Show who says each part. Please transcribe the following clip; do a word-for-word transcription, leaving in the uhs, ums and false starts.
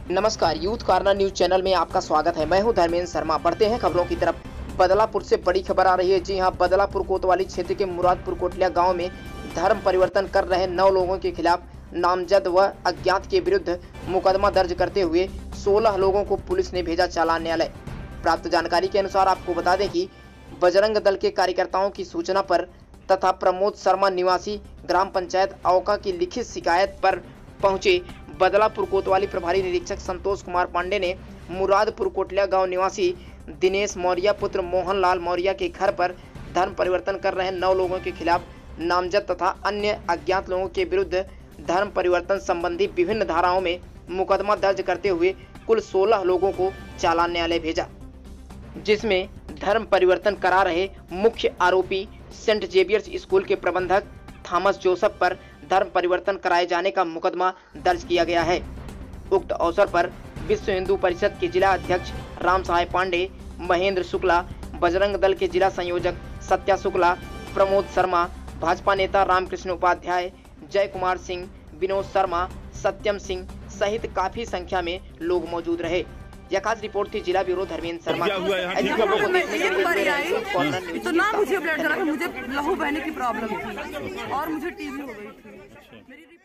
Speaker 1: नमस्कार, youth corner news channel में आपका स्वागत है। मैं हूं धर्मेंद्र शर्मा। बढ़ते हैं खबरों की तरफ। बदलापुर से बड़ी खबर आ रही है। जी हां, बदलापुर कोतवाली क्षेत्र के मुरादपुर कोटलिया गांव में धर्म परिवर्तन कर रहे नौ लोगों के खिलाफ नामजद व अज्ञात के विरुद्ध मुकदमा दर्ज करते हुए सोलह लोगों को पुलिस ने भेजा चालान न्यायालय। प्राप्त जानकारी के अनुसार आपको बता दें कि बजरंग दल के कार्यकर्ताओं की सूचना पर तथा प्रमोद शर्मा निवासी ग्राम पंचायत औका की लिखित शिकायत पर पहुंचे बदलापुर कोतवाली प्रभारी निरीक्षक संतोष कुमार पांडे ने मुरादपुर कोटलिया गांव निवासी दिनेश मौर्य पुत्र मोहन लाल मौर्य के घर पर धर्म परिवर्तन कर रहे नौ लोगों के खिलाफ नामजद तथा अन्य अज्ञात लोगों के विरुद्ध धर्म परिवर्तन संबंधी विभिन्न धाराओं में मुकदमा दर्ज करते हुए कुल सोलह लोगों को चालान न्यायालय भेजा, जिसमें धर्म परिवर्तन करा रहे मुख्य आरोपी सेंट जेवियर्स स्कूल के प्रबंधक थॉमस जोसेफ पर धर्म परिवर्तन कराए जाने का मुकदमा दर्ज किया गया है। उक्त अवसर पर विश्व हिंदू परिषद के जिला अध्यक्ष राम सहाय पांडे, महेंद्र शुक्ला, बजरंग दल के जिला संयोजक सत्या शुक्ला, प्रमोद शर्मा, भाजपा नेता रामकृष्ण उपाध्याय, जय कुमार सिंह, विनोद शर्मा, सत्यम सिंह सहित काफी संख्या में लोग मौजूद रहे। यह खास रिपोर्ट थी जिला ब्यूरो धर्मेंद्र शर्मा की।
Speaker 2: तो ना मुझे ब्लड चला, मुझे लहू बहने की प्रॉब्लम थी और मुझे टीबी हो गई थी।